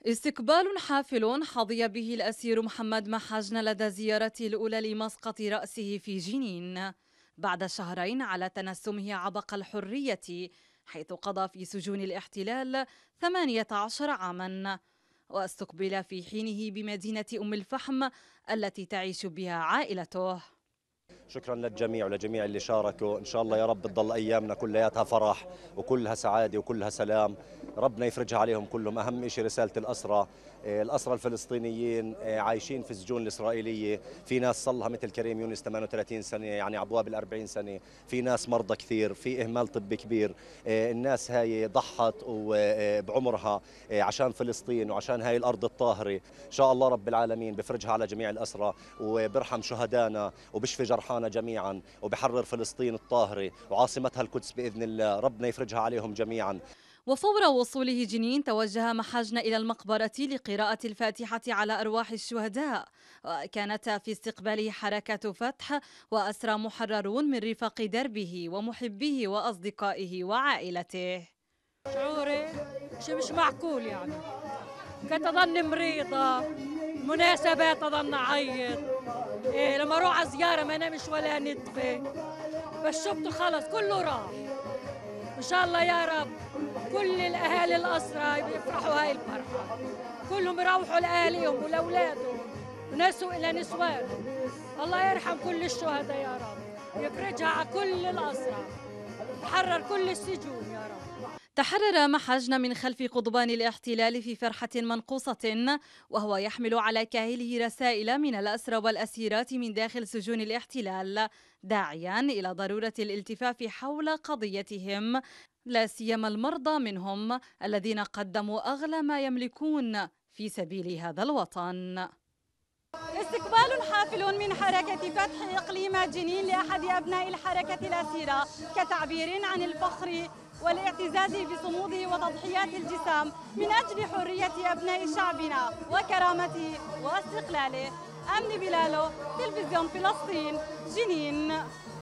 استقبال حافل حظي به الأسير محمد محاجن لدى زيارته الأولى لمسقط رأسه في جنين بعد شهرين على تنسمه عبق الحرية، حيث قضى في سجون الاحتلال 18 عاما، واستقبل في حينه بمدينة أم الفحم التي تعيش بها عائلته. شكرا للجميع ولجميع اللي شاركوا. إن شاء الله يا رب تضل أيامنا كلياتها فرح وكلها سعادة وكلها سلام. ربنا يفرجها عليهم كلهم. أهم شيء رسالة الأسرة، الأسرة الفلسطينيين عايشين في السجون الإسرائيلية. في ناس صلها مثل كريم يونس 38 سنة، يعني أبواب ال40 سنة. في ناس مرضى كثير، في إهمال طبي كبير. الناس هاي ضحت بعمرها عشان فلسطين وعشان هاي الأرض الطاهرة. إن شاء الله رب العالمين بفرجها على جميع الأسرة وبرحم شهدائنا وبشفي جرحانا جميعا وبحرر فلسطين الطاهرة وعاصمتها القدس بإذن الله. ربنا يفرجها عليهم جميعا. وفور وصوله جنين توجه محاجن إلى المقبرة لقراءة الفاتحة على أرواح الشهداء، وكانت في استقباله حركة فتح وأسرى محررون من رفاق دربه ومحبيه وأصدقائه وعائلته. شعوري شيء مش معقول، يعني كنت أظن مريضة، مناسبات أظن أعيط، لما أروح على زيارة ما نامش ولا ندفي، بس شفته خلص كله راح. إن شاء الله يا رب كل الأهالي الأسرى يفرحوا هاي الفرحة، كلهم يروحوا لأهاليهم ولأولادهم ونسوا إلى نسوانهم. الله يرحم كل الشهداء يا رب، يفرجها على كل الأسرى، يحرر كل السجون يا رب. تحرر محاجن من خلف قضبان الاحتلال في فرحة منقوصة، وهو يحمل على كاهله رسائل من الأسرى والأسيرات من داخل سجون الاحتلال، داعيا إلى ضرورة الالتفاف حول قضيتهم، لا سيما المرضى منهم الذين قدموا أغلى ما يملكون في سبيل هذا الوطن. استقبال حافل من حركة فتح إقليم جنين لأحد أبناء الحركة الأسيرة كتعبير عن الفخر والاعتزاز بصموده وتضحيات الجسام من أجل حرية أبناء شعبنا وكرامته واستقلاله. أمني بلالو، تلفزيون فلسطين، جنين.